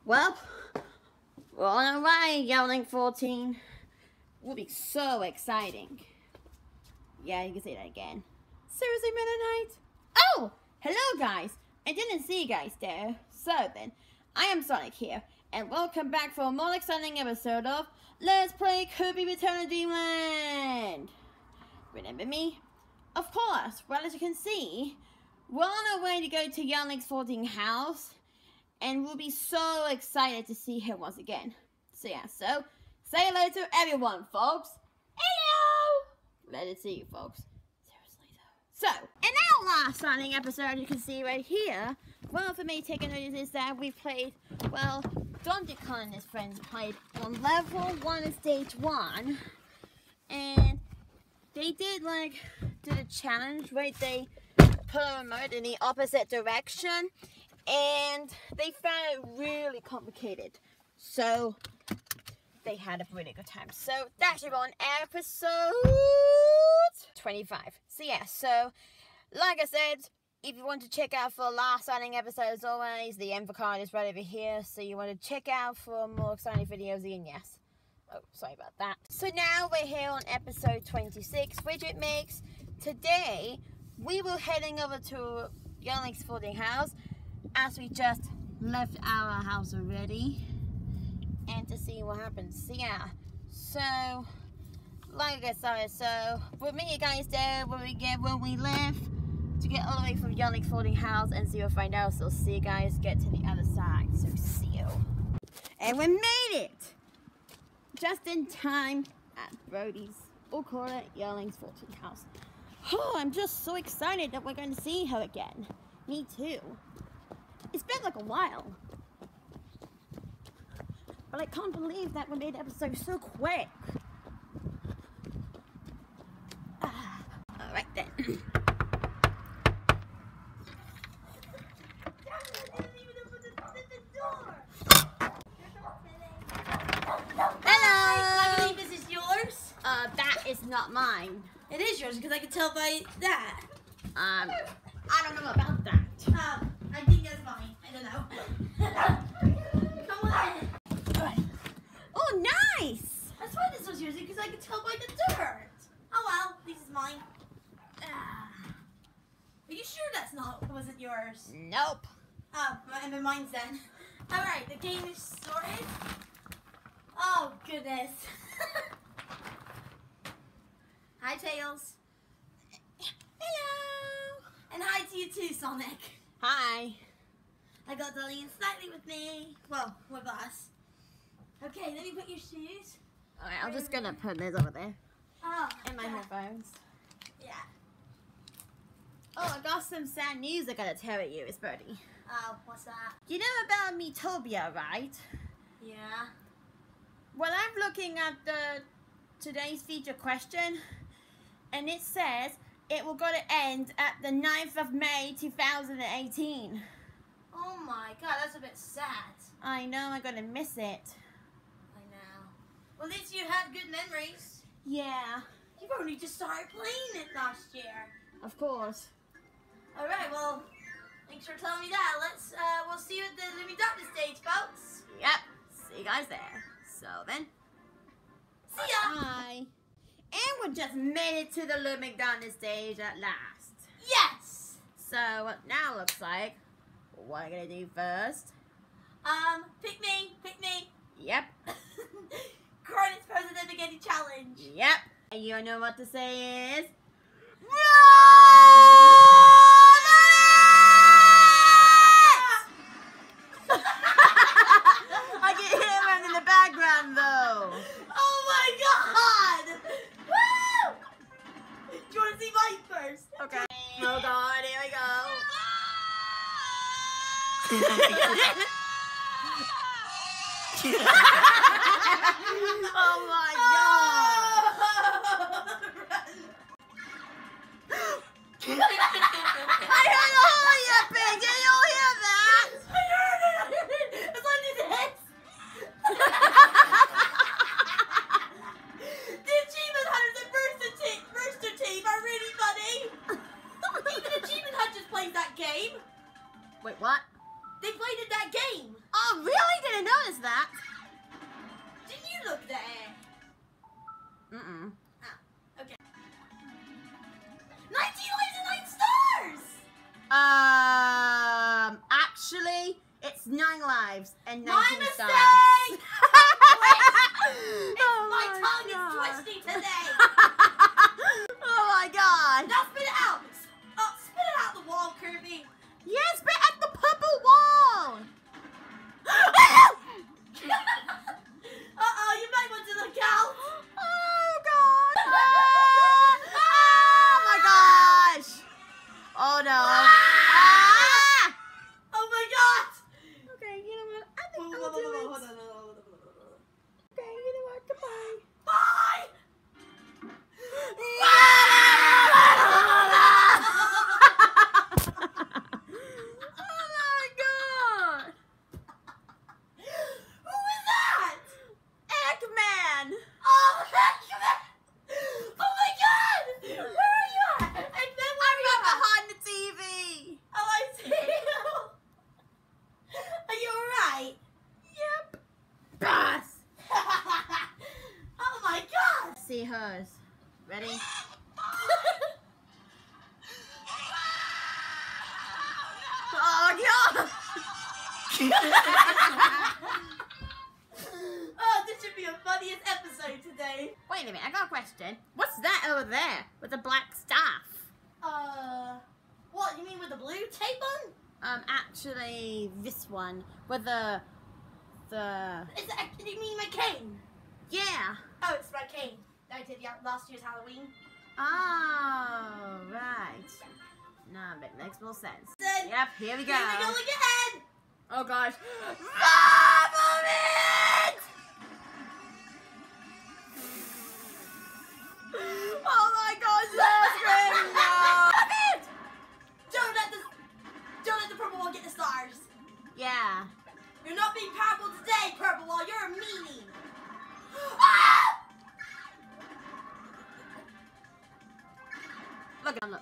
Well, we're on our way, Yowling 14. Will be so exciting. Yeah, you can say that again. Seriously, Meta Knight? Oh! Hello, guys! I didn't see you guys there. So then, I am Sonic here, and welcome back for a more exciting episode of Let's Play Kirby Return to Dreamland! Remember me? Of course. Well, as you can see, we're on our way to go to Yowling's 14 house, and we'll be so excited to see her once again. So yeah, so say hello to everyone, folks. Hello! Glad to see you, folks. Seriously though. So, in our last Sonic episode, you can see right here, well, for me taking notice is that we played, well, Donkey Kong and his friends played on level 1 of stage 1, and they did a challenge, right? They put a remote in the opposite direction, and they found it really complicated. So they had a really good time. So that should be on episode 25. So yeah, so like I said, if you want to check out for last Sonic episode, as always, the info card is right over here. So you want to check out for more exciting videos, and yes. Oh, sorry about that. So now we're here on episode 26, which it makes today we will heading over to Yowling's 14 house, as we just left our house already, and to see what happens. So yeah, so like I said, so we'll meet you guys there when we live to get all the way from Yowling's 14 house, and so you'll find out. So see you guys get to the other side. So see you. And we made it just in time at Brody's, or call it Yowling's 14 house. Oh, I'm just so excited that we're going to see her again. Me too. It's been like a while. But I can't believe that we made the episode so quick. Alright then. That is not mine. It is yours because I can tell by that. I don't know about that. I think that's mine. I don't know. Come on. Right. Oh, nice! That's why this was yours, because I could tell by the dirt. Oh well, this is mine. Are you sure wasn't yours? Nope. Oh, and mine's then. Alright, the game is sorted. Oh goodness. Hi, Tails. Hello. And hi to you too, Sonic. Hi. I got Dolly and Slightly with me. Well, with us. Okay, let me put your shoes. Alright, I'm just gonna put this over there. Oh, And my headphones. Yeah. Oh, I got some sad news I gotta tell you, it's Birdie. Oh, what's that? You know about Miitopia, right? Yeah. Well, I'm looking at today's feature question, and it says it will go to end at the 9th of May 2018. Oh my god, that's a bit sad. I know, I'm gonna miss it. I know. Well, at least you had good memories. Yeah. You've only just started playing it last year. Of course. Alright, well, thanks for telling me that. We'll see you at the Living Darkness stage, folks. Yep. See you guys there. So then. See ya! Bye. And we just made it to the Living Darkness stage at last. Yes! So now looks like, what am I gonna do first? Pick me. Yep. Cronus President Spaghetti Challenge. Yep. And you know what to say is? I can hear him in the background though. Oh my god! Woo! Do you want to see mine first? Okay. Hold on, here we go. Oh my god! I heard a hole yapping! Did you all hear that? I heard it! It's on his head! The achievement hunters and Rooster Team are really funny! Even Achievement Hunters plays that game! Wait, what? They played in that game! Oh, really? Didn't that. Didn't you look there? Mm-mm. Ah, okay. 19 lives and 9 stars! Actually, it's 9 lives and 19 My stars. mistake! Oh my tongue is twisty today! Oh my god! Now spit it out! Spit it out the wall, Kirby! Yes, but at the purple wall! Uh-oh, you might want to look out! Oh god! Oh my gosh! Oh no! Ah! Oh my god! Okay, you know what? I think Hold I'll do it. on. Okay, you know what? Goodbye. Bye! Oh my god! Who is that? Eggman! Oh, Eggman! Oh my god! Where are you at? Eggman, where are you I'm at? behind the TV! Oh, I see you. Are you alright? Yep. Bass! Oh my god! See hers. Ready? Oh god! Oh, this should be the funniest episode today. Wait a minute, I got a question. What's that over there with the black staff? What, you mean with the blue tape on? Actually, this one with the. Is that, you mean my cane? Yeah. Oh, it's my cane. I did last year's Halloween. Oh, right. No, but it makes more sense. Then, Yep, here we go. Here we go again! Oh gosh. Oh my gosh, that's great! Stop it! Don't let the purple wall get the stars. Yeah. You're not being powerful today, purple wall. You're a meanie. Ah! Look at him, look.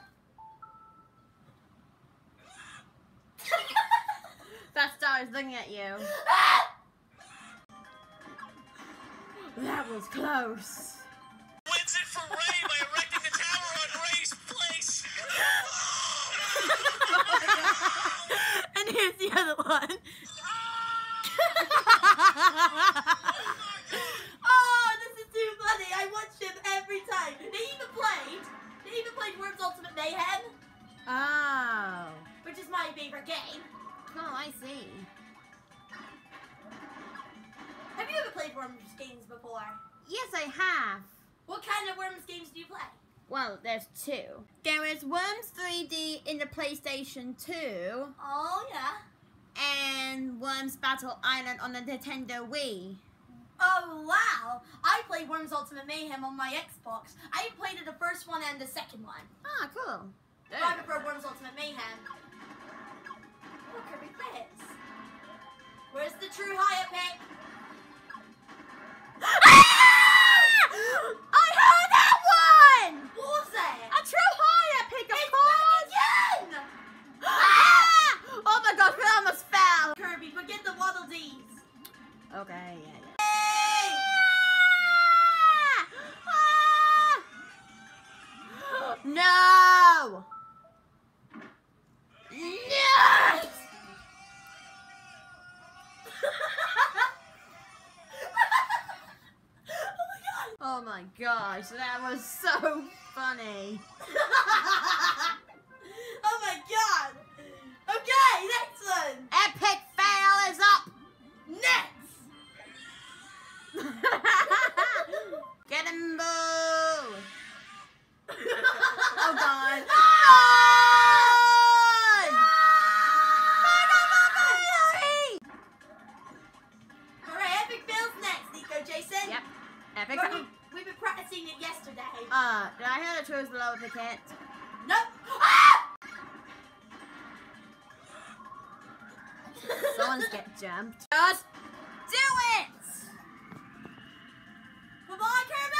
That star is looking at you. Ah! That was close. Wins it for Ray by erecting the tower on Ray's place. And here's the other one. Oh, this is too funny. I watch him every time. They even played Worms Ultimate Mayhem, Oh. which is my favorite game. Oh, I see. Have you ever played Worms games before? Yes, I have. What kind of Worms games do you play? Well, there's 2. There is Worms 3D in the PlayStation 2 Oh, yeah. and Worms Battle Island on the Nintendo Wii. Oh, wow. I played Worms Ultimate Mayhem on my Xbox. I played it the first one and the second one. Ah, cool. But I prefer Worms Ultimate Mayhem. Oh, Kirby fits. Where's the true higher pick? I heard that one! What was that? A true higher pick, of It's course! back again! Ah! Oh my gosh, we almost fell! Kirby, forget the Waddle Dees. Okay, yeah. Hey! No! Yes! Oh my gosh, that was so funny. Oh my god! Okay, next one! Epic fail is up! Next! Get him, boo! Oh god. Alright, epic fails next, Nico Jason. Yep. Epic But fail. we've been practicing it yesterday. Did I hear the chose below the cat? Nope. Ah! Someone's get jumped. Just do it! Come on, Kirby!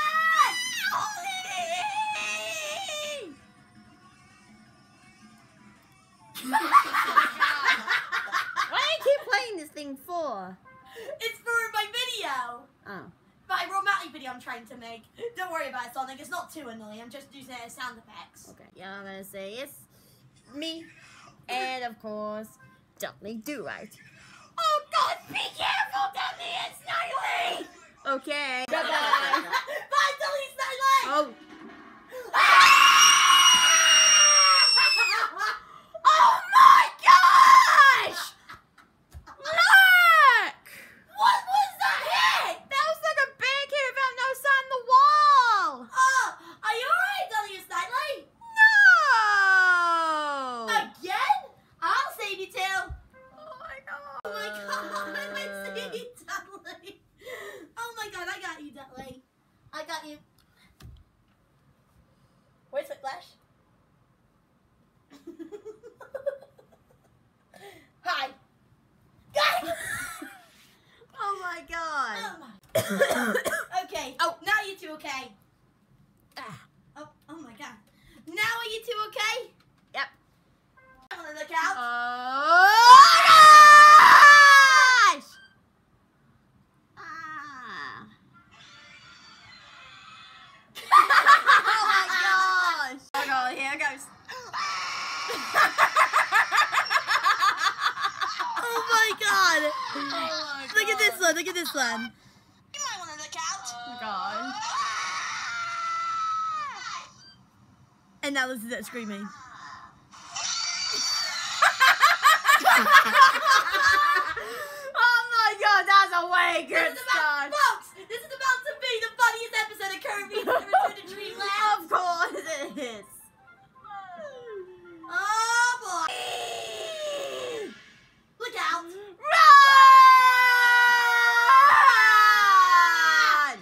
Why do you keep playing this thing for? It's for my video. Oh. My romantic video I'm trying to make. Don't worry about it, Sonic. It's not too annoying. I'm just using it as sound effects. Okay. Yeah, I'm gonna say it's me. And of course, Dudley Do Right. Oh God! Be careful, Dudley and Snidely. Okay. Bye bye. Bye, Dudley Snidely. Oh. Oh my gosh! Look! What was that hit? That was like a big hit without no sign on the wall. Oh, are you alright, Dudley Snidely? No. Again? I'll save you too. Oh my god. Oh my God! I see you, Dudley. Oh my God! I got you, Dudley. I got you. Where's Whiplash? Hi. Guys! Oh my god. Oh my. Okay. Oh. Now you two okay? Ah. Oh my God. Now are you two okay? Yep. I'm gonna look out. Oh gosh! Ah. Oh my gosh! Oh god, here it goes. Oh my God. Oh my Look at this God. one. Look at this one. You might want to look out. Oh god. And now listen to that screaming. Oh my god, that's a way good This is about, start. folks, this is about to be the funniest episode of Kirby's Return to Dreamland. Of course it is. Oh boy. Look out. Run!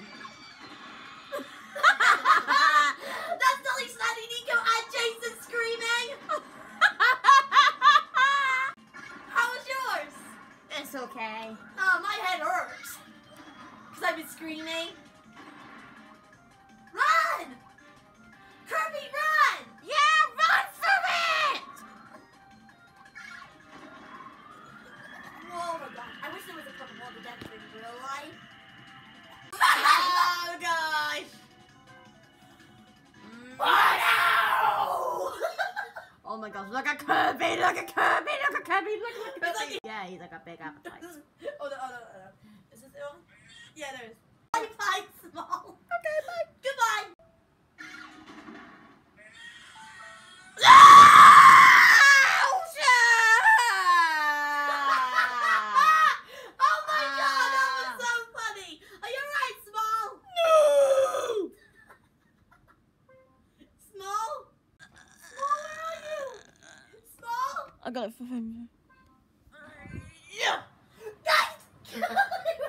That's Dudley Snidely, Nico, and Jason screaming. How was yours? It's okay. Oh, my head hurts. Because I've been screaming. Run! Kirby, run! Yeah, run from it! Oh my God. I wish there was a couple more detectives in real life. Oh gosh. Oh Oh my gosh, look at Kirby, look at Kirby, look at Kirby, look at Is that Kirby. you? Yeah, he's like a big appetite. no! Oh no, oh no, oh no. Is this the one? Yeah, there is. Bye, bye, Small. Okay, bye. Goodbye. Oh my God, that was so funny. Are you alright, Small? No! Small? Small, where are you? Small? I got it for him. Yeah. Guys! Where are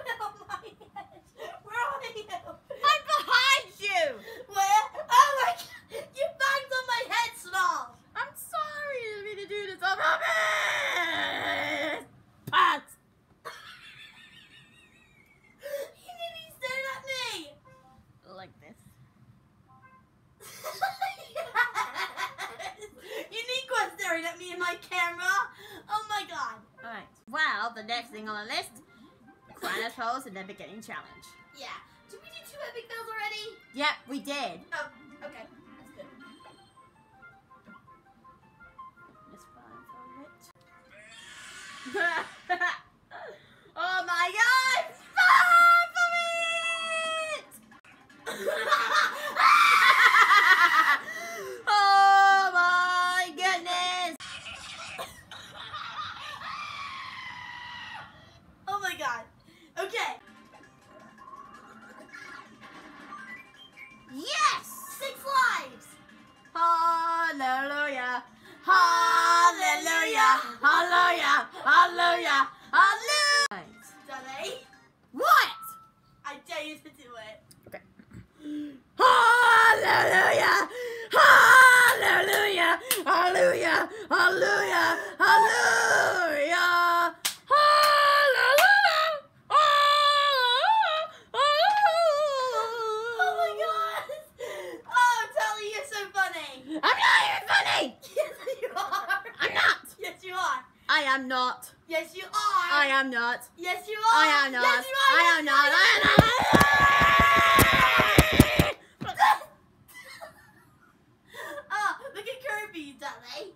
you? I'm behind you! Where? Oh my God! You banged on my head, Small! I'm sorry, I didn't mean to do this. I'm not Pat! You didn't even stare at me! Like this. Unique was staring at me in my camera! Oh my God! Alright. Well, the next thing on the list, Granite Holes and the Beginning Challenge. Yeah. Did we do 2 epic fails already? Yep, we did. Oh, okay. That's good. Let's find for it. Oh my god! Find for it! Oh my goodness! Oh my God. Okay. Yes! 6 lives! Hallelujah! Hallelujah! Hallelujah! Hallelujah! am not. Yes, you are. I am not. Yes, you are. I am not. Yes, you are. I am not. I am not. Oh, look at Kirby, Daddy.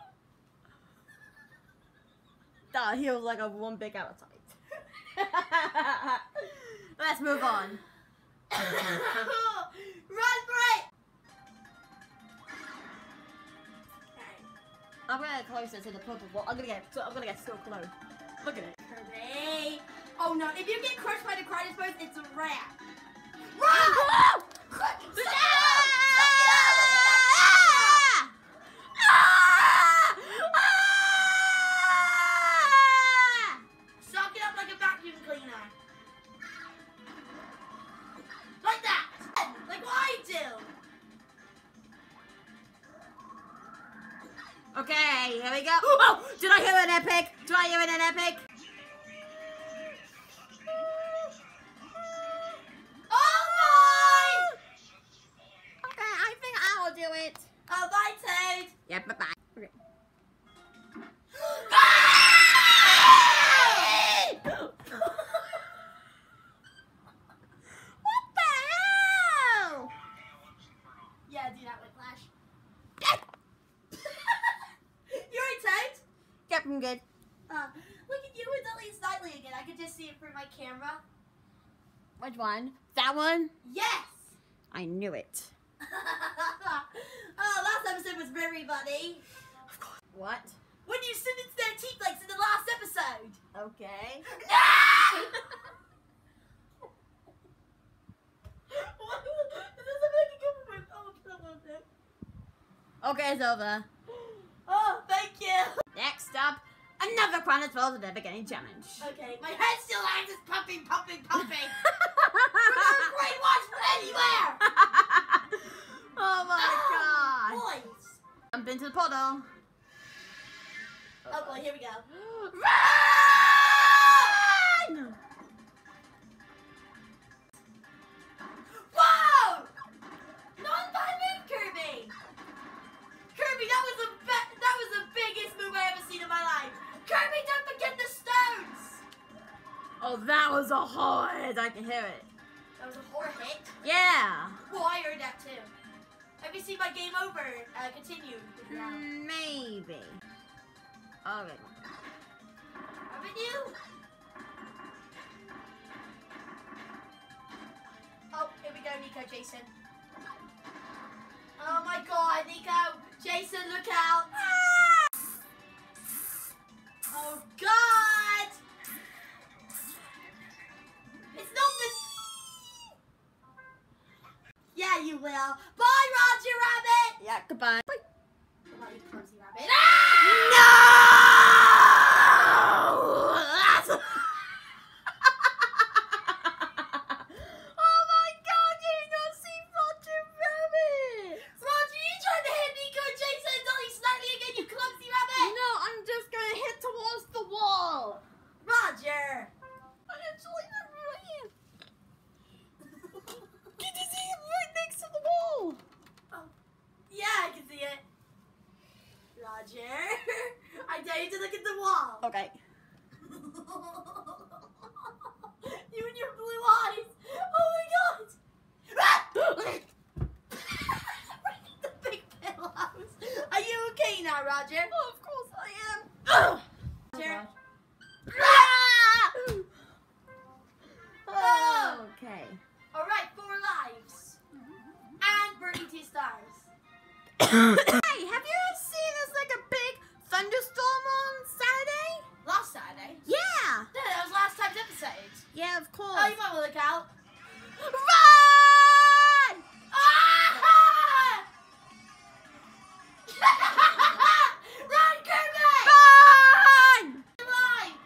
That he was like a one big appetite. Let's move on. Run for it. I'm gonna get closer to the purple wall. I'm gonna get so close. Look at it. Kirby. Oh no, if you get crushed by the Crytus Burst, it's a wrap. Run! Suck it up like a vacuum cleaner. Like that. Like what I do. Okay, here we go. Oh, did I hear an epic? Did I hear an epic? Oh my! Okay, I think I'll do it. Oh, bye, Toad. Yeah, bye bye. Okay. What the hell? Yeah, do that with Flash. You alright, Toad? Yep, I'm good. Look at you with Elise Nightly again. I could just see it through my camera. Which one? That one? Yes! I knew it. Oh, last episode was very funny. What? When you sentenced their teeth legs in the last episode. Okay. What? Is this a making government? Oh, Okay, it's over. oh, thank you. Next up, another Chronos World at the beginning challenge. Okay, my head still hangs is pumping. We're not brainwashed anywhere. Oh my god. Boys. Jump into the portal. Oh boy, here we go. Run! Whoa! Not by move, Kirby. Kirby, that was the biggest move I ever seen in my life. Kirby, don't forget the stones. Oh, that was a hard. I can hear it. That was a horror hit. Yeah. Well, I heard that too. Have you seen my game over? Continue. Maybe. Okay. Haven't you? Oh, here we go, Nico, Jason. Oh my god, Nico! Jason, look out! Oh god! It's not this. Yeah, you will. Bye, Roger Rabbit! Yeah, goodbye. Bye. Goodbye, you clumsy rabbit. No! Oh my god, you did not see Roger Rabbit! Roger, you tried to hit Nico, Jason, and Dolly slightly again, you clumsy rabbit! No, I'm just gonna hit towards the wall! Roger! I'm actually not right. Can you see it right next to the wall? Yeah, I can see it. Roger, I dare you to look at the wall. Okay. You and your blue eyes. Oh my god. The big pillows. Are you okay now, Roger? Oh, of course I am. Roger. Okay. Alright, 4 lives. And Birdie 2 stars. Hey, have you seen this like a big thunderstorm on Saturday? Last Saturday? Yeah. No, that was last time's episode. Yeah, of course. Oh, you might want to look out. Run! Ah! Run, Kirby! Run! Alive!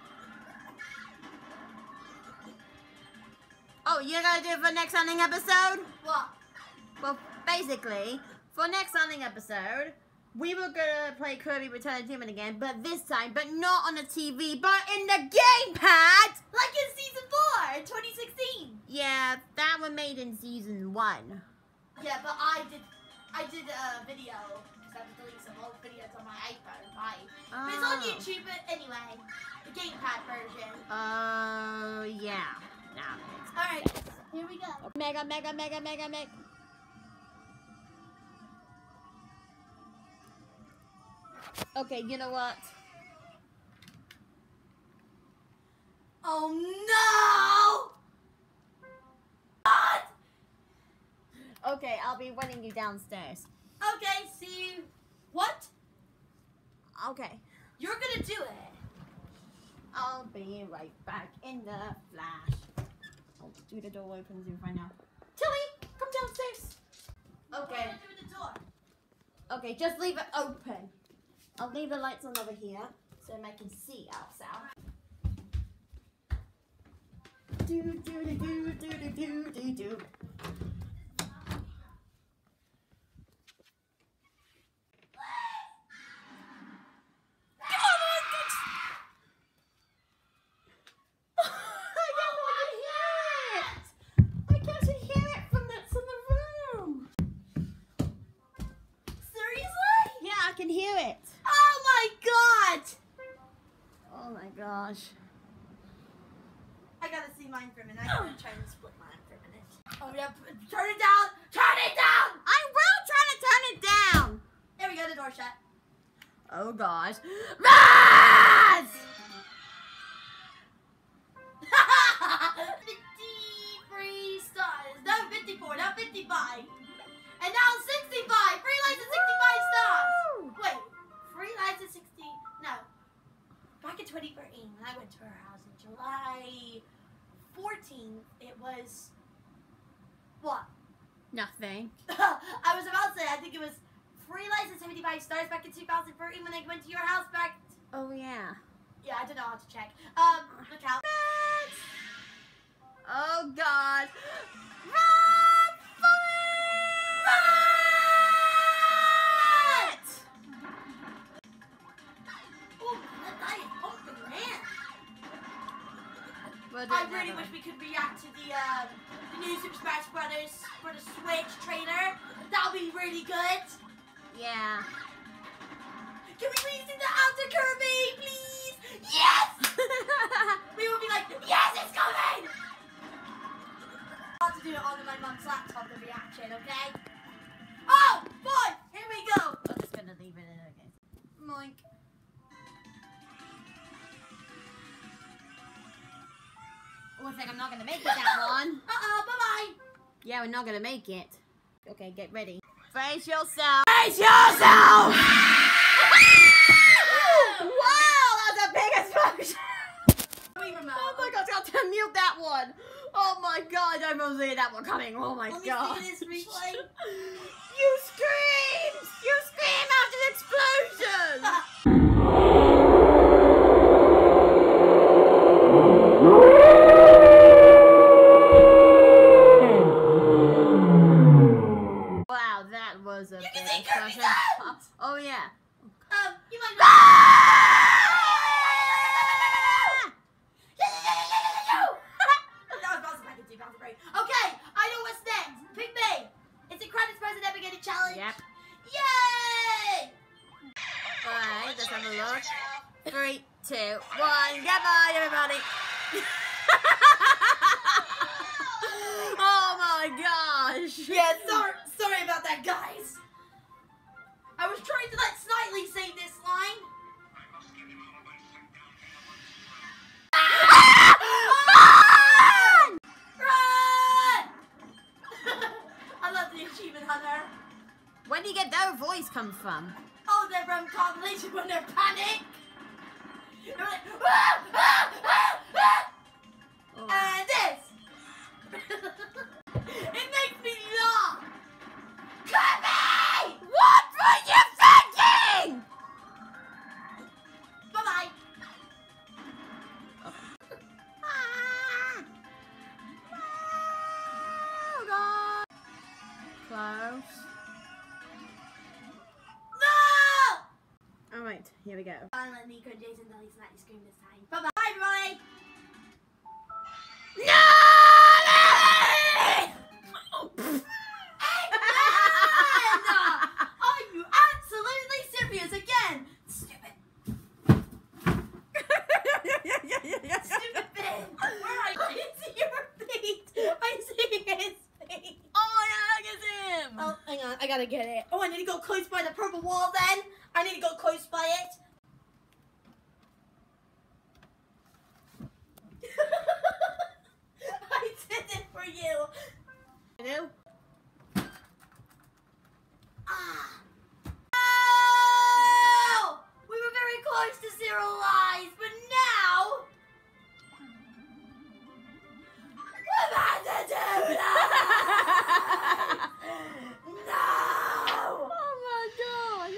Oh, you're gonna do it for next hunting episode? What? Well, basically, for next hunting episode, we were gonna play Kirby Return to Human again, but this time, but not on the TV, but in the gamepad! Like in season 4 in 2016. Yeah, that one made in season 1. Yeah, but I did a video because had to delete some old videos on my iPhone. Bye. But it's on Oh. YouTube anyway. The gamepad version. Yeah. Now it makes Alright, sense. here we go. Mega, mega, mega, mega, mega. Okay, you know what? Oh no! God! Okay, I'll be waiting you downstairs. Okay, see you. What? Okay. You're gonna do it. I'll be right back in the flash. I'll do the door opens you right now. Tilly, come downstairs. What Okay. are you gonna do with the door? Okay, just leave it open. I'll leave the lights on over here so I can see outside. Do do do do do do do do. Seriously? Yeah, I can hear it. Oh my god! Oh my gosh. I gotta see mine for a minute. I'm gonna try and split mine for a minute. Oh yeah, turn it down! Turn it down! I will try to turn it down. There we go, the door shut. Oh gosh. Raz! 53 stars. No, 54, not 55. And now 65. Free lights at 65 stars. Wait, free lights at 60. No. Back in 2013, when I went to her house in July 14th, it was. What? Nothing. I was about to say, I think it was free lights at 75 stars back in 2013 when I went to your house back. Oh yeah. Yeah, I don't know how to check. Look out. Oh god. Run for it! Ooh, that guy is pumping, man. We'll do I it really another wish one. we could react to the new Super Smash Brothers for the Switch trailer. That would be really good. Yeah. Can we please see the after Kirby, please? Yes! We will be like, yes, it's coming! I have to do it on my mum's laptop, the reaction, okay? Oh, boy, here we go. I'm just gonna leave it in again. Moink. Looks like I'm not gonna make it that one. Uh-oh, bye-bye. Yeah, we're not gonna make it. Okay, get ready. Brace yourself. Brace yourself! Wow, that's a big explosion! Wait, remote. Oh my god, I got to mute that one. Oh my god, I don't see that one coming. Oh my Let god. me see this replay. You screamed! You screamed after the explosion! Wow, that was a You can big see Kirby's explosion. hands! Oh yeah. You might not. That was bouncing back in 2003. Okay, I know what's next. Pick me. It's a credits present ever getting challenge. Yep. Yay! Alright, let's have a look. 3, 2, 1. Goodbye, everybody. Oh my gosh. Yeah, sorry about that, guys. I was trying to let Snidely say this line. Run! I love the achievement hunter. Where do you get that voice come from? Oh, they're from compilation when they're panic. They're like, ah, ah, ah, ah. Oh. And this. It makes me laugh. Kirby! What were you thinking? Bye-bye. Ah. Oh god. Close. No! Alright, here we go. I'll let Nico and Jason Deli Snatty scream this time. Bye-bye, everybody. No! Are you absolute gotta get it. Oh, I need to go close by the purple wall then. I need to go close by it. I did it for you. Hello? Ah. Oh! We were very close to 0 lives, but now we're about to do that. No! Oh my god!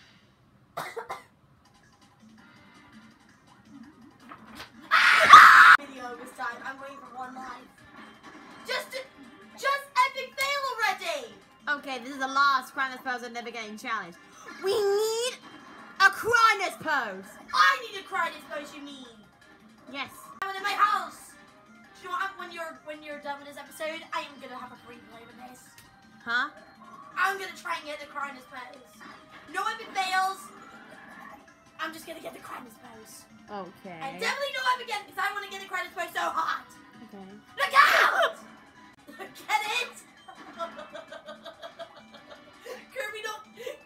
Video this time. I'm waiting for 1 life. Just epic fail already. Okay, this is the last Cronus pose and never getting challenged. We need a Cronus pose! I need to cry this pose, you mean? Yes. I'm in my house. Do you know what? When you're done with this episode, I am gonna have a free play with this. Huh? I'm gonna try and get the Cronus pose. No epic fails. I'm just gonna get the Cronus pose. Okay. And definitely no epic again because I want to get the Cronus pose so hot. Okay. Look out! Get it? Kirby, don't.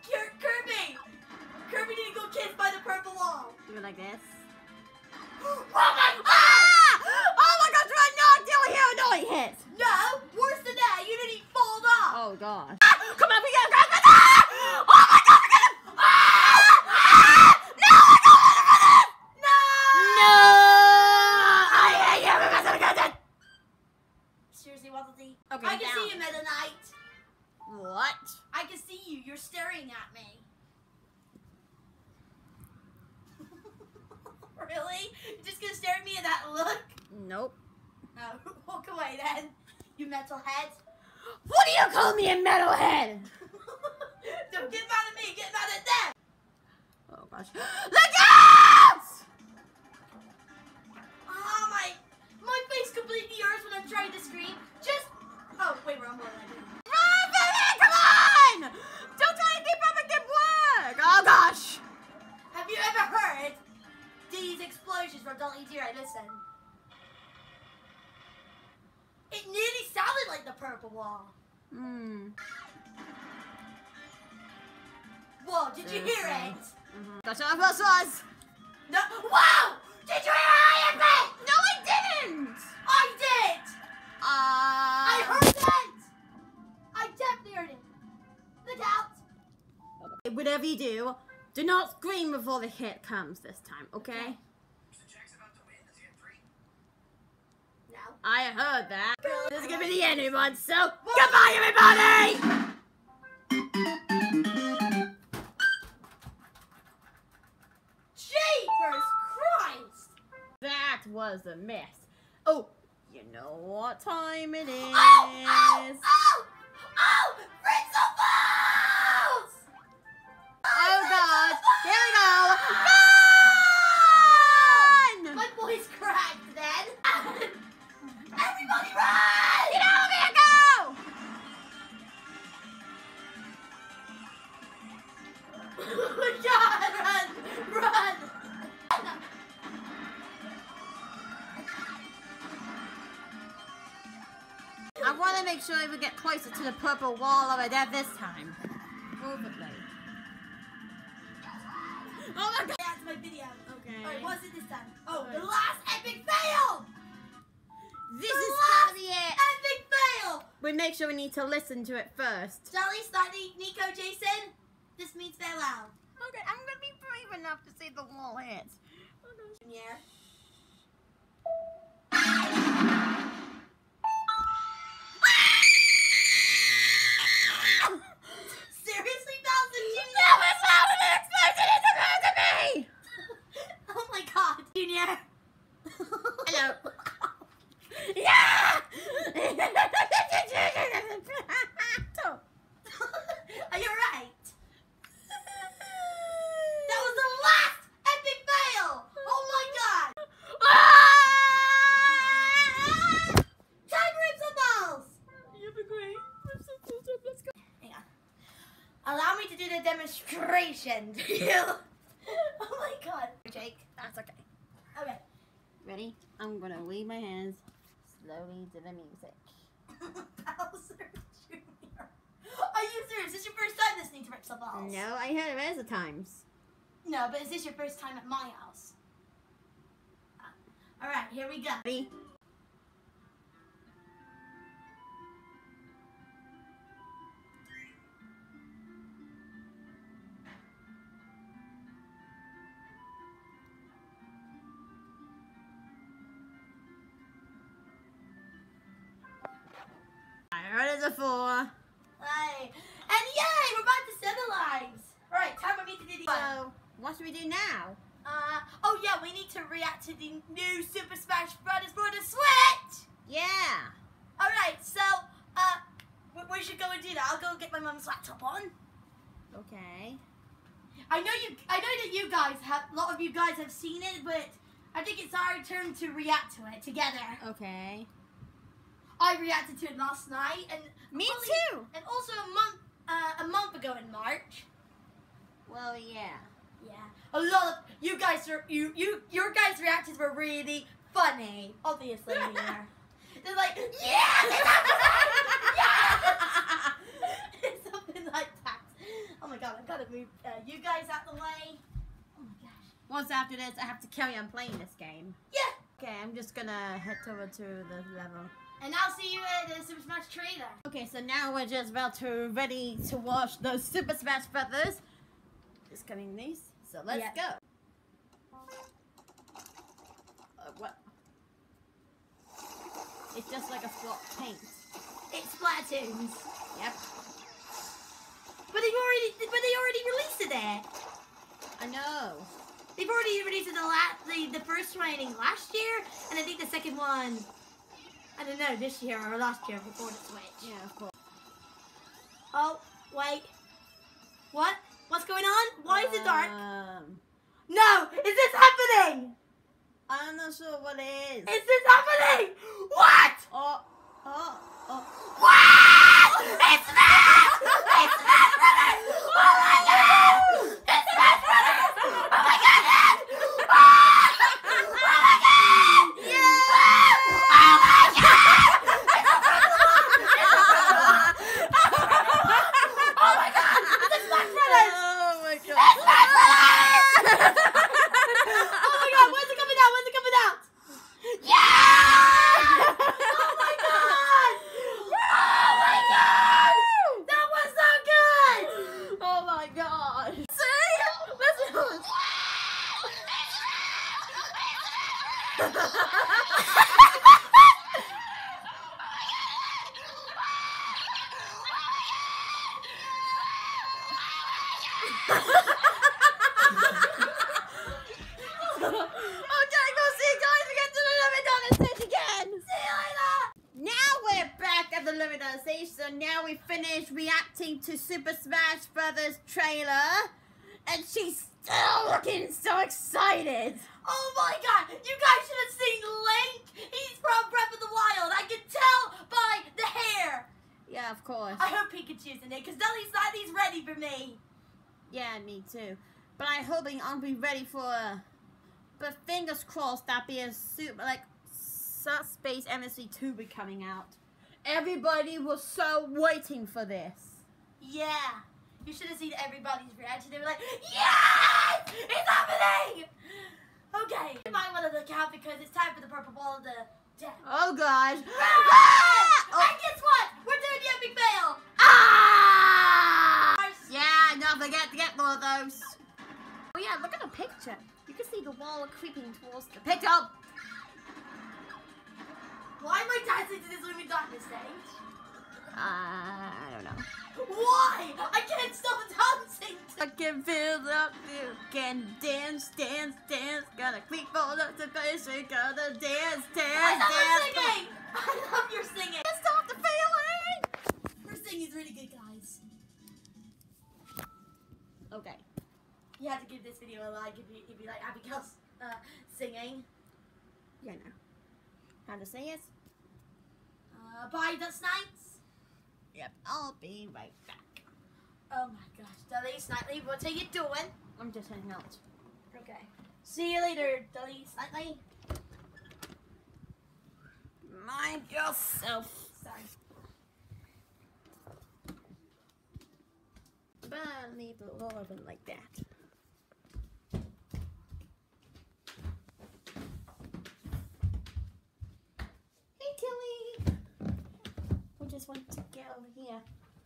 Kirby need to go kissed by the purple wall. Do it like this. Oh my god! Ah! Oh my god, try not to hear a annoying hit! No, worse than that, you didn't even fall off. Oh god. Ah! Come on, we gotta go! Ah! Oh my god, we gotta... Ah! Ah! No, I don't want to do this! No! No! I hate you because of the Seriously, Waddle Dee? Okay, I can down. see you, Meta Knight. What? I can see you. You're staring at me. Really? You're just gonna stare at me with that look? Nope. Oh, walk away then, you mental head. What do you call me a metalhead? Don't get mad at me, get mad at them! Oh gosh. Look out! Ah, my face completely hurts when I'm trying to scream. Just, oh, wait, we're on board. Run, Vivian, come on! Don't try to keep up and get work! Oh gosh! Have you ever heard these explosions from Dolly Deer? Listen. It nearly sounded like the purple wall. Hmm. Whoa, did you hear it? That's what I was. No, wow! Did you hear it? No, I didn't! I did! I heard it! I definitely heard it. Look out! Whatever you do not scream before the hit comes this time, okay? No. I heard that. This is gonna be the end, everyone, so goodbye, everybody! Jeepers Christ! That was a mess. Oh, you know what time it is. Oh! Fritzl Balls! Oh god, here we go! Run! My voice cracked then. Everybody run! Get out of here, go! God, run! I want to make sure we get closer to the purple wall over there this time. Overplay. Oh my god! That's my video. Okay. Alright, what's it this time? Oh, the last epic fail! This The is last gonna be it. epic fail! We make sure we need to listen to it first. Dolly, Slightly, Nico, Jason, this means farewell. Okay, I'm gonna be brave enough to see the wall hit. Yeah. Seriously, Bowser Jr.? That was louder than expected it to be! Oh my god, Junior. Hello. Yeah! Are you alright? That was the last epic fail! Oh my god! Time rips and balls! You'll be great. I'm so close up. Let's go. Hang on. Allow me to do the demonstration to you. Oh my god. Jake. That's okay. Okay. Ready? I'm gonna wave my hands slowly to the music. Bowser Jr. Are you serious? Is this your first time listening to Rips the Balls? No, I heard it other times. No, but is this your first time at my house? Alright, here we go. Ready? I heard it before. Hey. And yay, we're back to 7 lives. Alright, time for me to do the So, what should we do now? oh yeah, we need to react to the new Super Smash Bros. For the Switch! Yeah. Alright, so, we should go and do that. I'll go get my mum's laptop on. Okay. I know that you guys a lot of you guys have seen it, but I think it's our turn to react to it together. Okay. I reacted to it last night, and Me only- too. And also a month ago in March. Well, yeah. Yeah, a lot of you guys your guys' reactions were really funny. Obviously, yeah. They're like, yeah, yeah, something like that. Oh my god, I've got to move you guys out the way. Oh my gosh. Once after this, I have to carry on playing this game. Yeah. Okay, I'm just gonna head over to the level. And I'll see you at the Super Smash trailer. Okay, so now we're just about to ready to watch those Super Smash Brothers. It's coming these, so let's Yeah. go. What? It's just like a spot paint. It's Splatoons. Yep. But they already released it there. I know. They've already released it the first training last year, and I think the second one, I don't know, this year or last year before the Switch. Yeah, of course. Oh, wait. What? What's going on? Why is it dark? Um, No! Is this happening? I'm not sure what it is. Is this happening? What? Oh. What? It's Smash! It's Smash Brothers! Oh my god! It's Smash Brothers! Oh my god! Oh my god! Yeah! Oh my god! Oh my god! It's Smash Brothers! Oh my god. It's Smash Brothers! Oh my god! When's it coming out? When's it coming out? Yeah! Oh my god! Oh my god! That was so good! Oh my god. See? Listen. Okay, we'll see you guys again to the Limit stage again. See you later! Now we're back at the Limit stage, so now we finished reacting to Super Smash Brothers trailer, and she's still looking so excited. Oh my god! You guys should have seen Link! He's from Breath of the Wild! I can tell by the hair! Yeah, of course. I hope Pikachu's in it, because Dudley's ready for me! Yeah, me too. But I'm hoping I'll be ready for. But fingers crossed that be a super Space MSC 2 be coming out. Everybody was so waiting for this. Yeah! You should have seen everybody's reaction. They were like, yes! It's happening! Okay, you might want to look out because it's time for the purple ball of the death. Oh gosh. Ah! And guess what? We're doing the epic fail! Ah! Yeah, don't forget to get more of those. Oh yeah, look at the picture. You can see the wall creeping towards the picture. Why am I dancing to this Lumen Darkness stage? I don't know. Why? I can't stop dancing! I can feel up, you can dance, dance, dance. Gotta creep all up the face, we gotta dance, I dance, love dance. singing! I love your singing! Can't stop the feeling. Your singing is really good, guys. Okay. You have to give this video a like if you like Abigail's singing. Yeah, no. How to say it? Bye, Dust Knights. Yep. I'll be right back. Oh my gosh, Dudley Snightly, what are you doing? I'm just heading out. Okay. See you later, Dudley Snightly. Mind yourself. Sorry. But I'll leave the little oven like that. Hey Tilly! We just want to get over here.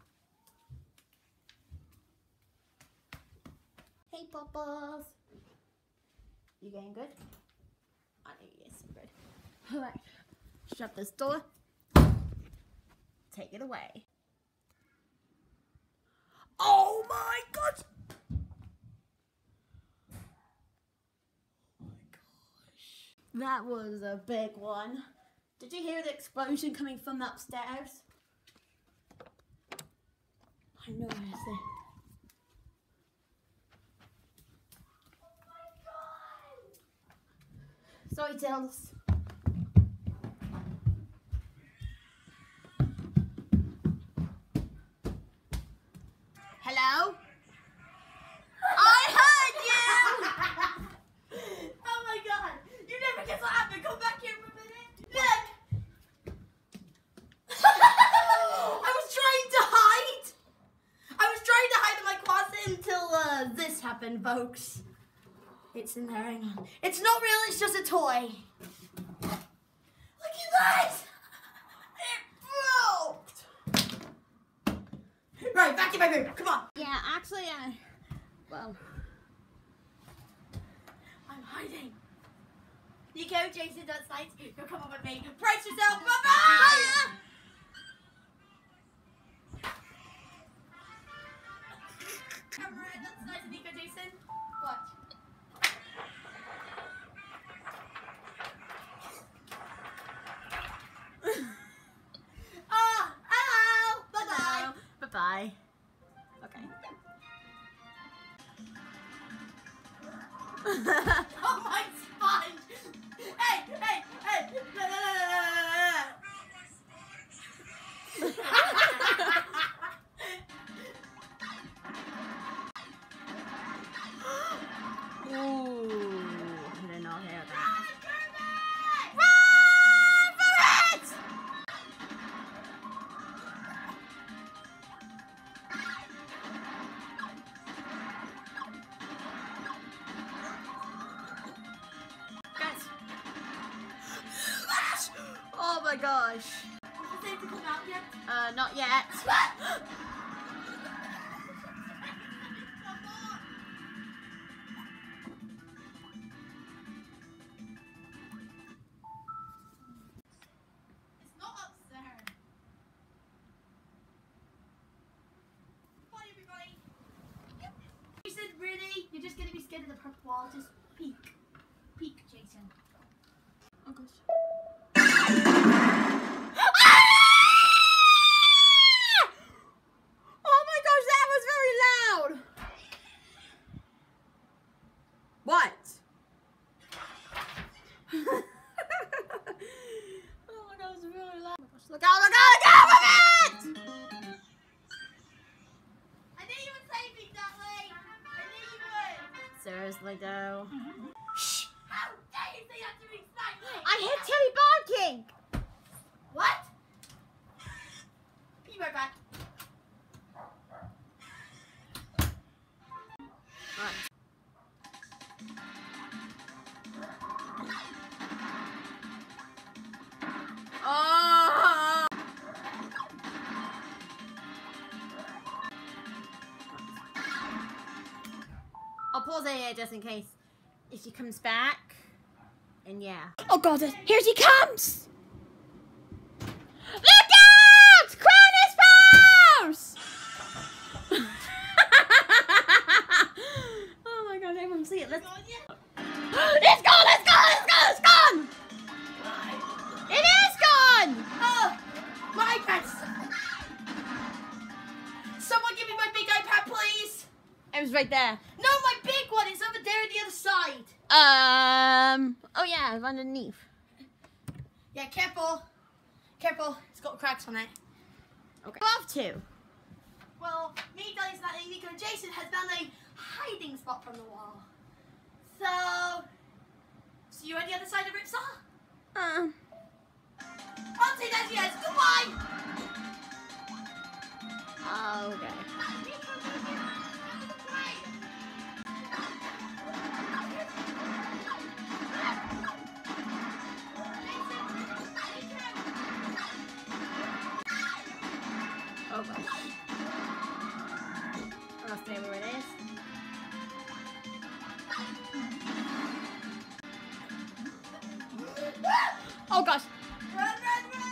Hey Bubbles! You getting good? I know yes, I'm good. Alright, shut this door. Take it away. Oh my god! Oh my gosh. That was a big one. Did you hear the explosion coming from upstairs? I know what I said. Sorry, Tills. Hello? I heard you! Oh my god! You never guess what happened! Come back here for a minute! Look! I was trying to hide! I was trying to hide in my closet until this happened, folks. It's in there, hang on. It's not real, it's just a toy. Look at this! It broke! Right, back in my room, come on! Yeah, actually, well, I'm hiding. Nico, Jason, that's nice. You'll come up with me. Brace yourself, bye-bye! Alright, that's nice, Nico, Jason. What? Hello! Bye-bye! bye-bye. Okay. Oh, my sponge! Hey, hey, hey! No, no, no, no, no, no, no. Ooh, I did not hear that. Run for it! Guys. Oh my gosh. Is it safe to come out yet? Not yet. It's not upstairs. Bye, everybody. You said, really? You're just gonna be scared of the purple wall? Just peek. Peek, Jason. Oh gosh. Oh my gosh, that was very loud. What? Oh my gosh, it's really loud. Look out, look out, look out with it! I didn't even say anything that way. I didn't even. Seriously though. Shh! How dare you say that to me, Slightly? I hear Tilly barking! What? Be right back. Oh! I'll pause it here just in case if she comes back. And yeah. Oh god, here she comes! Look out! Crown is Oh my god, everyone see it. Let's Gone yet? It's gone! It's gone! It's gone! It's gone! It is gone! Oh, my iPad. Someone give me my big iPad, please. It was right there. No, my big one is over there on the other side. Oh yeah, underneath. Yeah, careful. Careful. It's got cracks on it. Okay. Love to. Well, me, Dolly's not Nico, and Jason has found a hiding spot from the wall. So you on the other side of Ripsaw? I'll say that yes. Goodbye. Okay. Oh gosh. I'll stay where it is. Oh gosh. Run, run, run!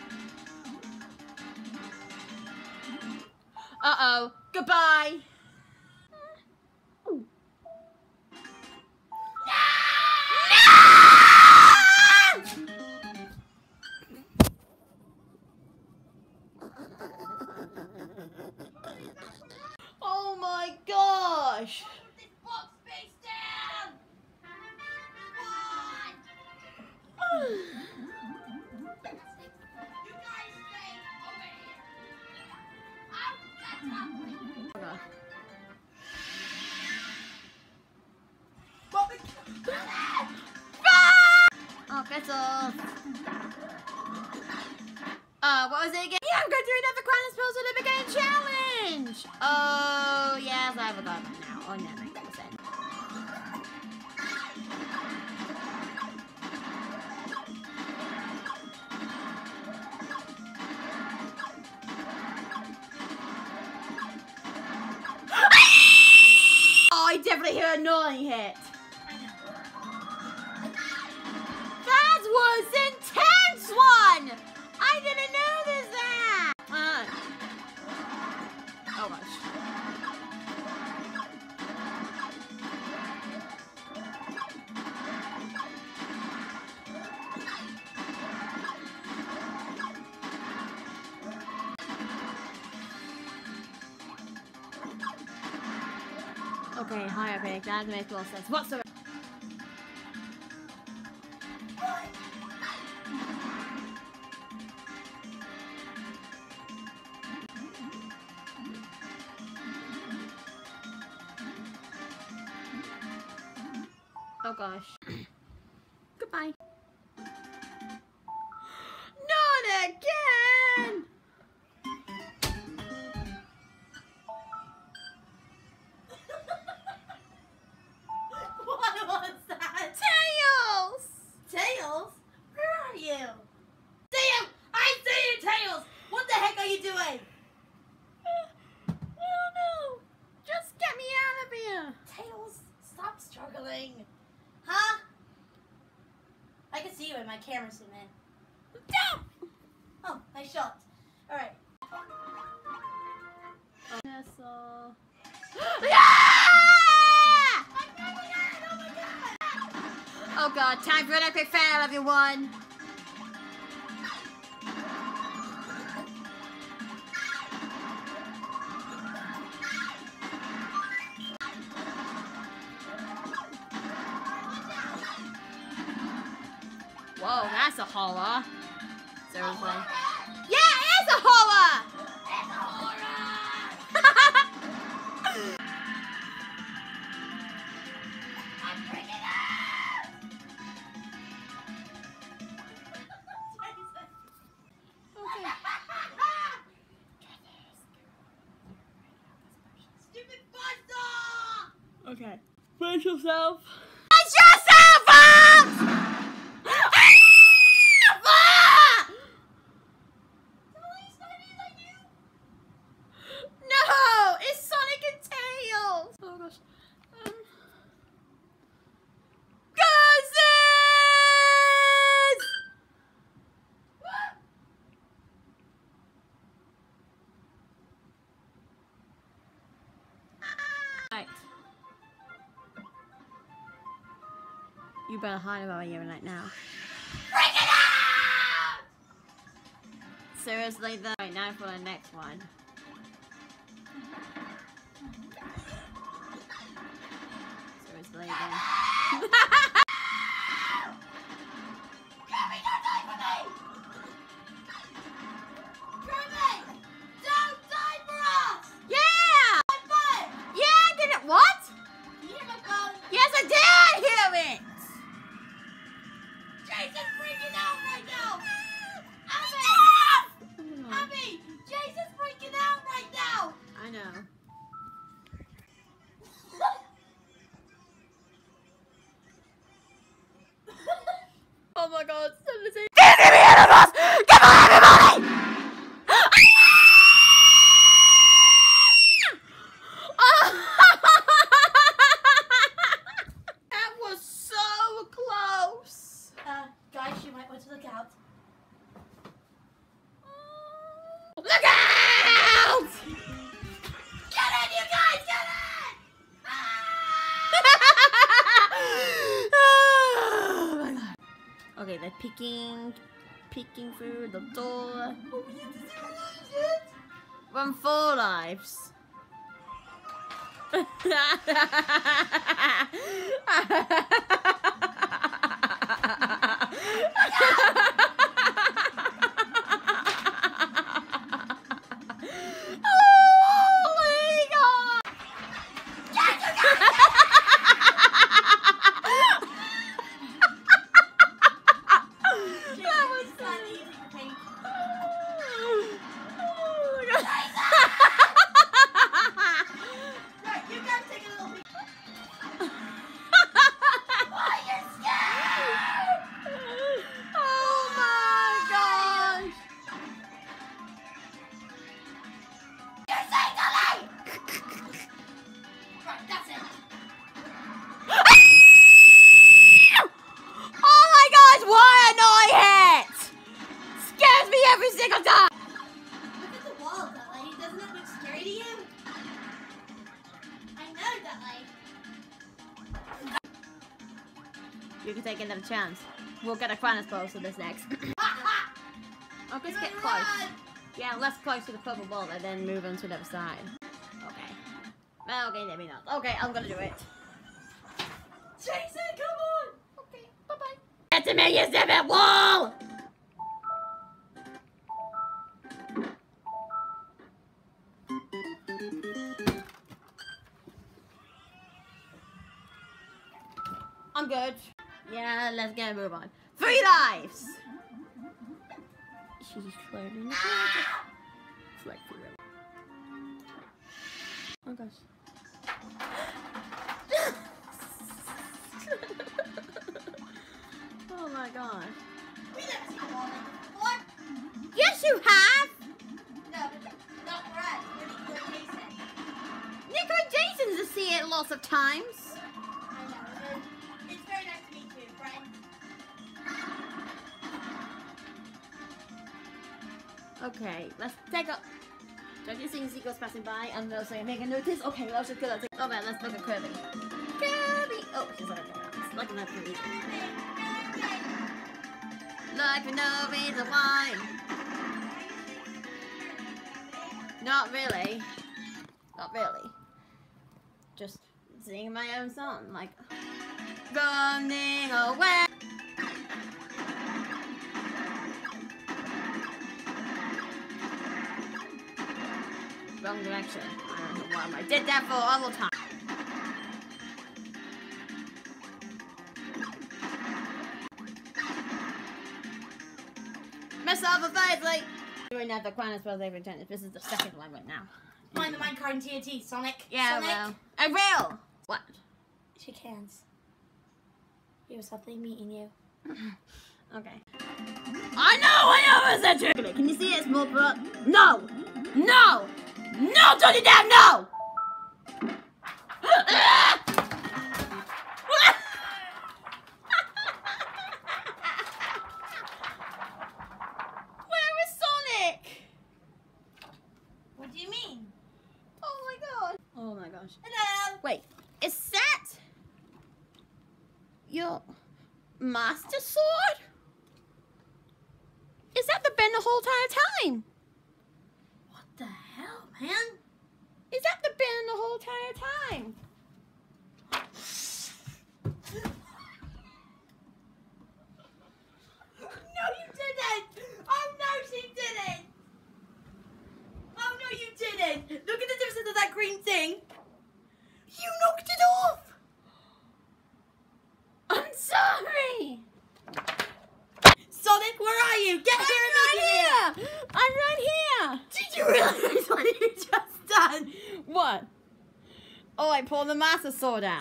Uh-oh. Goodbye. Oh my gosh. Put this box face down! You guys stay over here. I'll get up. Oh, that's all. What was it again? Yeah, I'm going through another crown and spells with a beginning challenge. Oh, yes, I forgot that now. Oh, no, that makes sense. Oh, I definitely heard a gnawing hit. That was intense one! I didn't notice that! Oh gosh. Okay, higher pick. That makes more sense. What's the... Oh gosh. Goodbye. Not again! What was that? Tails! Tails? Where are you? Sam! I see you, Tails! What the heck are you doing? I don't know. Just get me out of here. Tails, stop struggling. Huh? I can see you in my camera zoom in. Oh, nice shot. Alright. Nestle. Oh god, time for an epic fail, everyone. Whoa, that's a horror. Seriously. Yeah, it is a horror! It's a horror! I'm freaking out! Okay. Stupid buster! Okay. Brace yourself. Brace yourself up! No! It's Sonic and Tails! Oh gosh. Cousins! Right. You better hide about you right now. Freaking out! Seriously though. Right, now for the next one. Seriously then. Kirby, don't die for me! Kirby! Don't die for us! Yeah! My butt! Yeah, I did it. What? You hear my phone? Yes, I did hear it! Jason's freaking out right now! Abby! Abby! Jason's freaking out right now! I know. Oh my god, something say. Give me animals! Give me everybody! they're peeking through the door. Oh, we have to zero lives yet? Run 4 lives. You can take another chance. We'll get a Cronus ball for this next. Oh, let's get close. Yeah, let's close to the purple ball and then move on to the other side. Okay. Okay, maybe not. Okay, I'm gonna do it. Jason, come on! Okay, bye-bye. Get to me, you stupid wall! I'm good. Yeah, let's get a move on. 3 lives! She's flirting. It's like for real. Oh gosh. Oh my gosh. We never seen a wall like this before. Yes, you have! No, but not for us. We're Nico and Jason. Nico and Jason's to see it lots of times. I know. It's very nice to meet you, friend. Okay, let's take a... Don't you see seagulls passing by? I'm gonna say make a notice. Okay, let's just go. Okay, let's look at Kirby. Kirby! Oh, she's like that. Like enough for me. Like for no reason why. Not really. Not really. Just singing my own song, like running away. Wrong direction. I don't know why I did that for all the time. Mess up the face, like doing that the Cronus spells every turn. This is the second one right now. Mind the minecart and TNT, Sonic. Yeah, Sonic. well, I will. What? Shake hands. It was something meeting you. Okay. I know it's a trick. Can you see it? Small butt? No! No! No, Tony Dad, no! Where is Sonic? What do you mean? Oh my god. Oh my gosh. Hello. Wait, is that your Master Sword? Is that the been the whole entire time? What the hell, man? Is that the been the whole entire time? No, you didn't. Oh no, she didn't. Oh no, you didn't. Look at the difference of that green thing. You knocked it off. I'm sorry. Sonic, where are you? Get here immediately. I'm right here. Did you realize what you just done? What? Oh, I pulled the Master Sword out.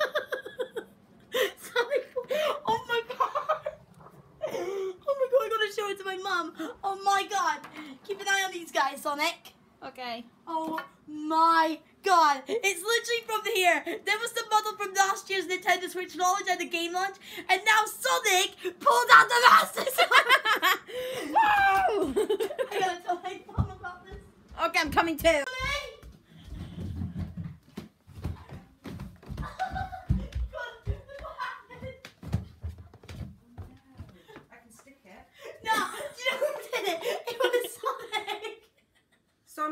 Sonic, oh my god. Oh my god, I gotta show it to my mum. Oh my god. Keep an eye on these guys, Sonic. Okay. Oh my god. It's literally from here. There was the model from last year's Nintendo Switch launch and the game launch. And now Sonic pulled out the Master Sword. Woo! I gotta tell my mom about this. Okay, I'm coming too. I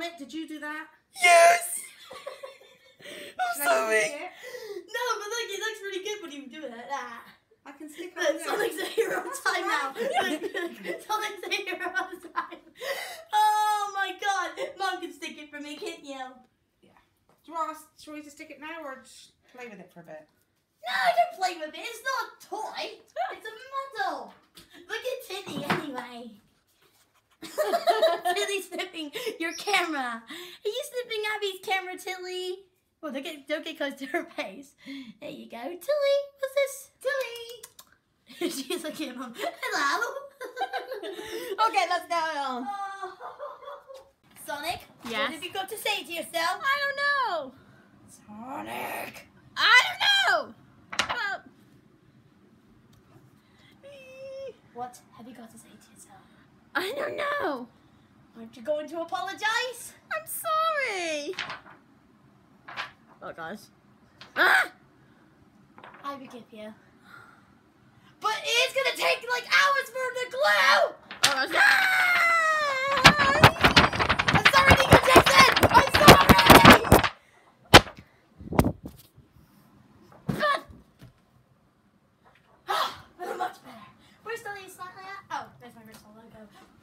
Sonic, did you do that? Yes! I'm Should I sorry. stick it? No, but look, it looks really good when you do it like that. I can stick on Look, there. Sonic's a hero time now. Look, Sonic's a hero time. Oh my god. Mom can stick it for me, can't you? Do you want us, shall we just stick it now or just play with it for a bit? No, don't play with it. It's not a toy. It's a model. Look at Tilly anyway. Tilly's sniffing your camera. Are you sniffing Abby's camera, Tilly? Oh, don't get close to her face. There you go. Tilly, what's this? Tilly. She's looking at Mom. Hello. Okay, let's go. Sonic, Yes? what have you got to say to yourself? I don't know. Sonic. I don't know. Well, What have you got to say to yourself? I don't know. Aren't you going to apologize? I'm sorry. Oh gosh. Ah! I forgive you. But it's gonna take like hours for the glue! Oh gosh. Ah! I'm sorry, Nico Jackson! I'm sorry! Good. Much better. Where's the lead slightly at? Oh, there's my Bristol logo.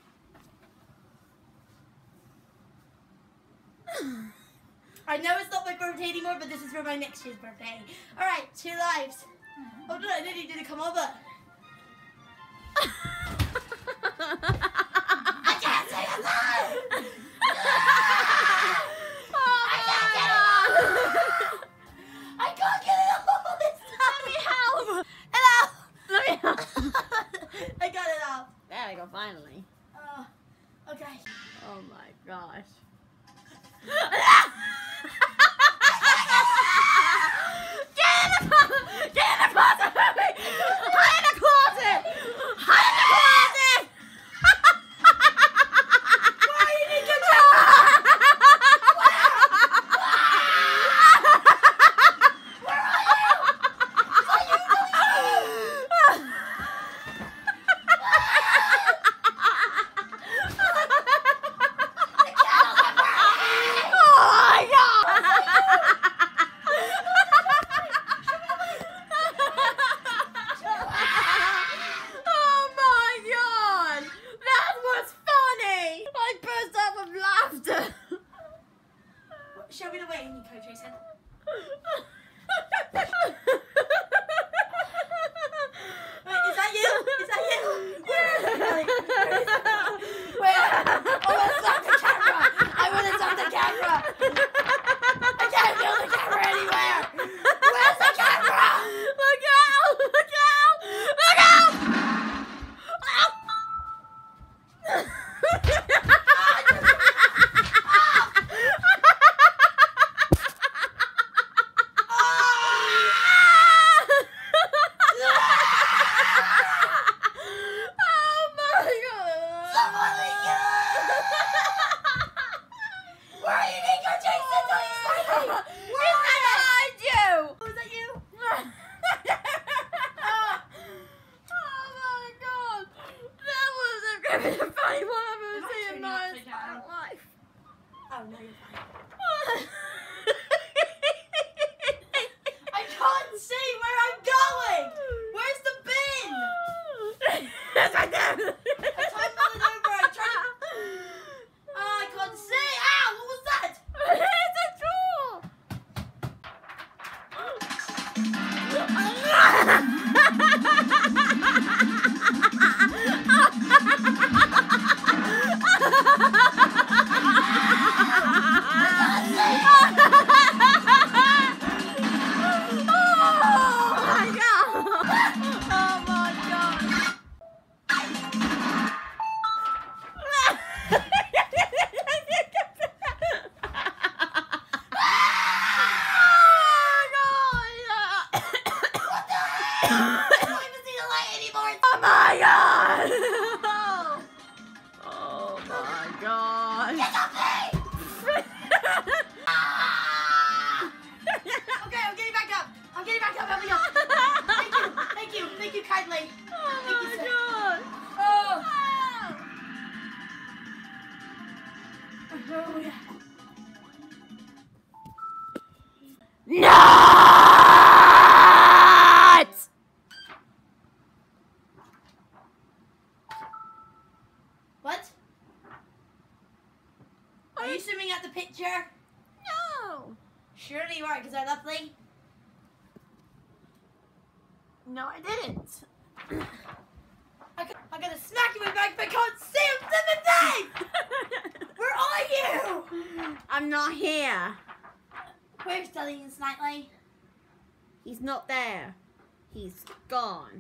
I know it's not my birthday anymore, but this is for my next year's birthday. Alright, 2 lives. Oh no, I didn't need to come over. I can't say hello! I can't get it all this time! Let me help. Hello! Let me help. I got it off. There we go, finally. Okay. Oh my gosh. Get in the closet! Get in the closet! Hide in the closet! Hide in the closet! Why you need to show me the way, Nico Jason. Wait, is that you? Is that you? Where is it? Where is it? Where? Oh, it's not the camera. I want to stop the camera. I can't feel the camera anywhere. Where's the camera? Look out! Look out! Look out! Where are you, Nico Jason? Don't you say me? Where are you? Was that you? Oh my god! That was a funny one I've ever Am I seen in turning my upside down? entire life. Oh, no, you're fine. I can't see where I'm going. Where's the bin? It's right there! I tried mulling over. I tried. Oh, I can't see. Ow! What was that? It's a tool! I don't even see the light anymore. Oh my god! Oh my god! Get off me! Ah! Okay, I'm getting back up. I'm getting back up. Help me up. Thank you. Thank you. Thank you kindly. Oh Thank you, my sir. god! Oh. Oh, yeah. Not! What? Are you swimming at the picture? No. Surely you are, because they're lovely. No, I didn't. I'm gonna smack you with my I can't see him to the thing! Where are you? I'm not here. Where's Dudley Slightly? He's not there. He's gone.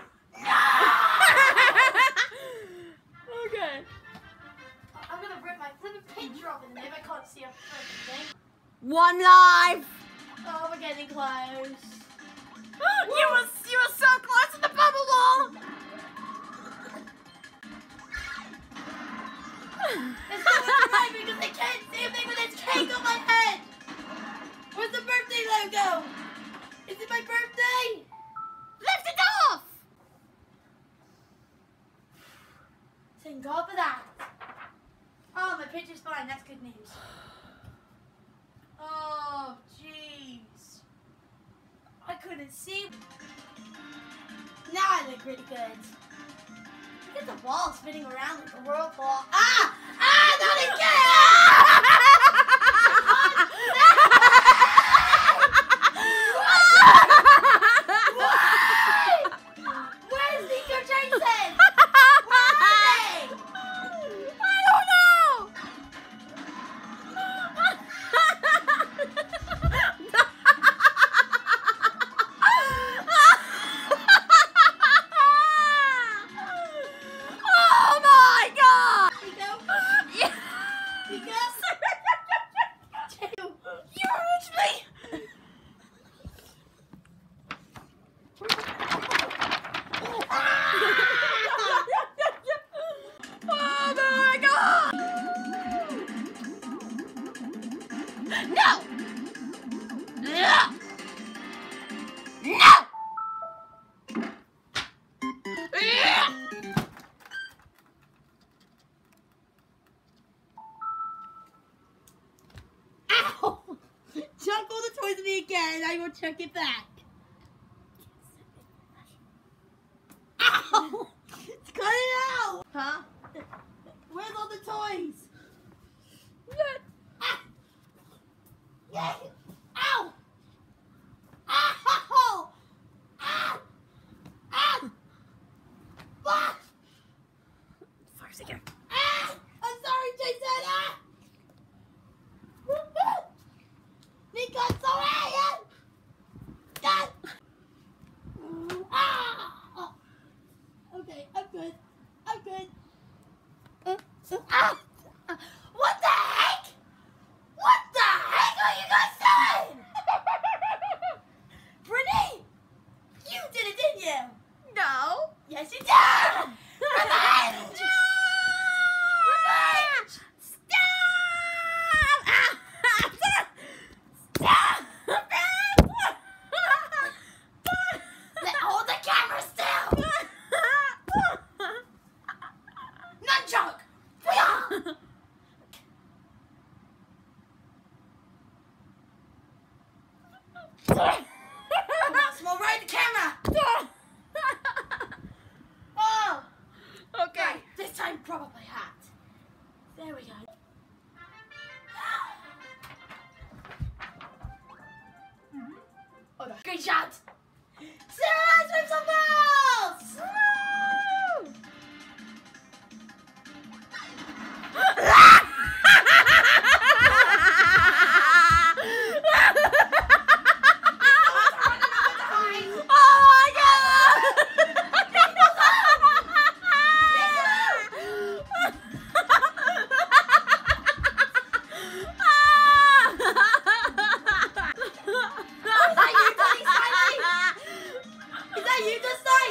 Okay. I'm gonna rip my flippin' picture off and if I can't see a freaking thing. One life. Oh, we're getting close. You were so close to the bubble wall. It's going right because I can't see a thing with this cake on my head. Where's the birthday logo? Is it my birthday? Lift it off. Thank God for that. Oh, my picture's fine. That's good news. Oh, jeez. I couldn't see. Now I look really good. Look at the ball spinning around like a whirlpool. Ah! Ah! Not again! Why? Where's Nico Jason? Where are they? I don't know. Oh my God! Nico? Yeah. Nico? You reached me. Oh my God! No! No! No! Ow! Chuck all the toys at me again and I will chuck it back. Ow! Cut it out! Huh? Where's all the toys? Ah! Yeah. Ow! Ow! Ah! Ah! Fuck! First again. Ah! I'm sorry, Jason! Ah! Nico, I'm sorry! God! Ah! Okay, I'm good. I'm good. Ah! What the heck? What the heck are you guys doing? Brittany! You did it, didn't you? No. Yes, you did! Revenge! Revenge! Stop! Stop! Hold the camera still! Nunchuck! Fire! Small right the camera! Oh! Okay. Right, this time probably hot. There we go. Oh, no. Great shot! Sarah, swim some balls! Oh my God! Is that you this time?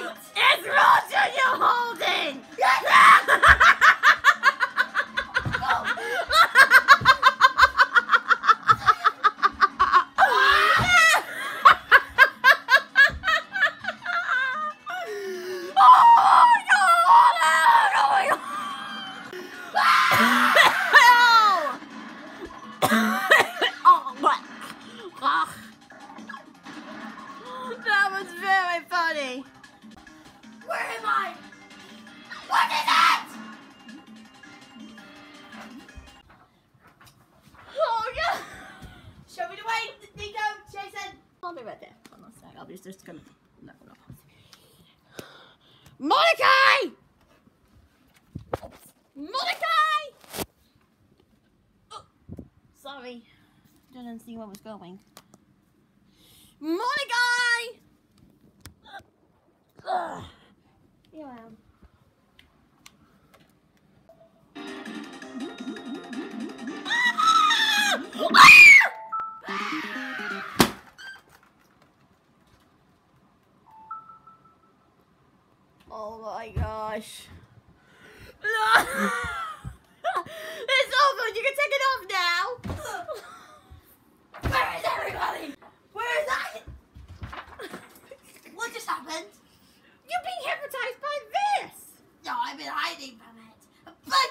it's just gonna. No. Mordecai! Mordecai! Oh, sorry. Didn't see where was going. Mordecai! Here I am. Oh my gosh. It's over. You can take it off now. Where is everybody? Where is I? What just happened? You're being hypnotized by this. No, I've been hiding from it. But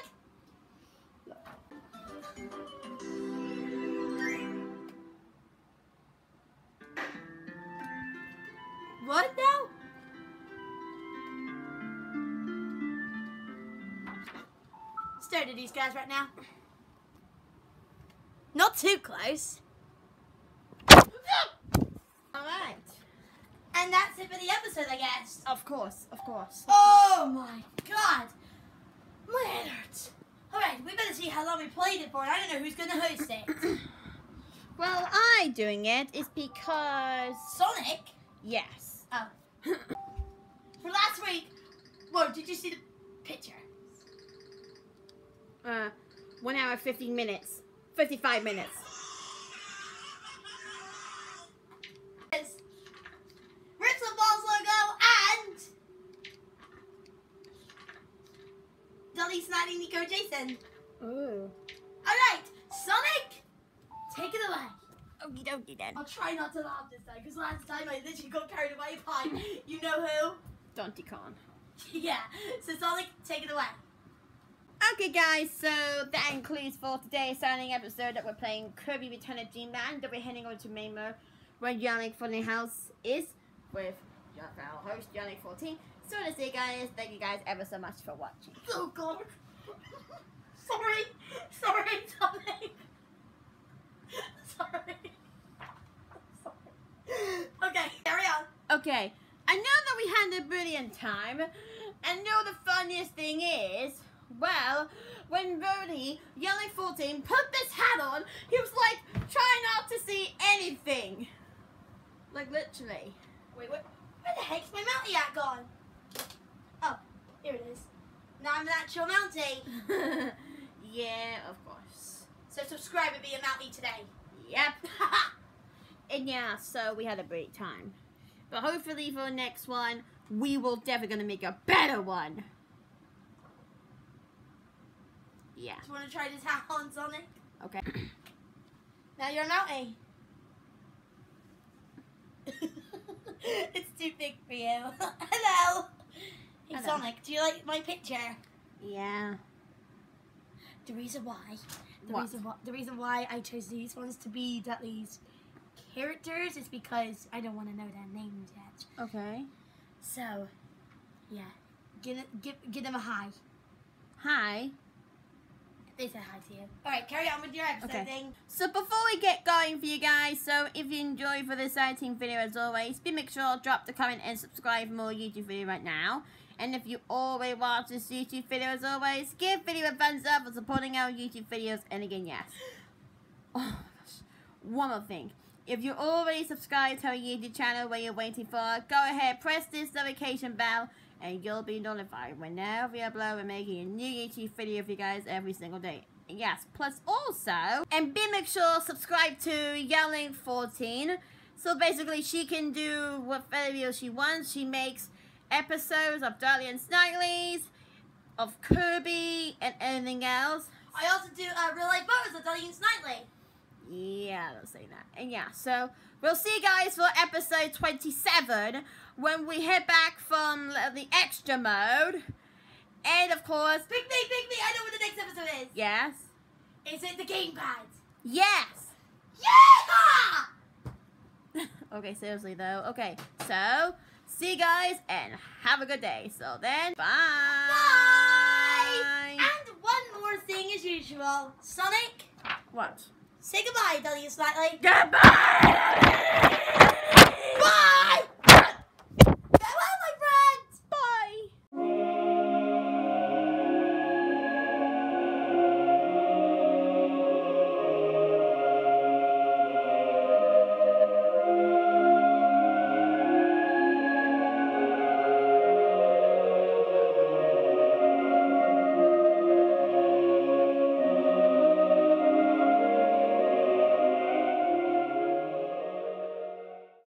what now? Stare at these guys right now. Not too close. Alright. And that's it for the episode, I guess. Of course. Oh my god. My head hurts. Alright, we better see how long we played it for. I don't know who's going to host it. Well, I doing it is because Sonic? yes. Oh. For last week, whoa, did you see the picture? 1 hour 15 minutes. 55 minutes. It's Rips and Balls logo and Dolly Sniding Nico Jason. Ooh. Alright, Sonic, take it away. Okie dokie then. I'll try not to laugh this time, because last time I literally got carried away by you know who. Donkey Kong. Yeah, so Sonic, take it away. Okay guys, so that includes for today's signing episode that we're playing Kirby Return of Dreamland, that we're heading over to main mode where Yannick Funny House is with our host Yannick14. So to say guys, thank you guys ever so much for watching. Oh god. Sorry, Sonic. Sorry. Okay, carry on. Okay, I know that we had a brilliant time, and know the funniest thing is, well, when Birdie, Yannick14, put this hat on, he was like, try not to see anything. Like literally. Wait, where the heck's my Mountie hat gone? Oh, here it is. Now I'm an actual Mountie. Yeah, of course. So subscribe and be a Mountie today. Yep. And yeah, so we had a great time. But hopefully for the next one, we will definitely gonna make a better one. Yeah. Do you want to try this hat on, Sonic? Okay. Now you're a Mountie. It's too big for you. Hello. Hey, Hello. Sonic, do you like my picture? Yeah. The reason why, What? the reason why I chose these ones to be Dudley's characters is because I don't want to know their names yet. Okay. So, yeah, give them a hi. Hi. They said hi to you. All right, carry on with your episode Okay. thing. So before we get going for you guys, so if you enjoyed for this exciting video as always, be make sure to drop the comment and subscribe for more YouTube video right now. And if you always watch this YouTube video as always, give video a thumbs up for supporting our YouTube videos. And again, yes. Oh my gosh. One more thing. If you already subscribed to our YouTube channel, what you're waiting for, go ahead, press this notification bell, and you'll be notified whenever we upload and making a new YouTube video for you guys every single day. Yes, plus also, and be make sure subscribe to Yelling14. So basically, she can do what video she wants. She makes episodes of Dudley and Snigley's, of Kirby, and anything else. I also do real life photos of Dudley and Snigley. Yeah, don't say that. And yeah, so we'll see you guys for episode 27 when we head back from the extra mode. And of course, Pick me, I know what the next episode is. yes, Is it the gamepad? yes. Yeah! Okay, seriously though. Okay, so see you guys and have a good day. So then, bye. Bye! And one more thing as usual. Sonic, What? say goodbye, Dudley and Snigley. Goodbye.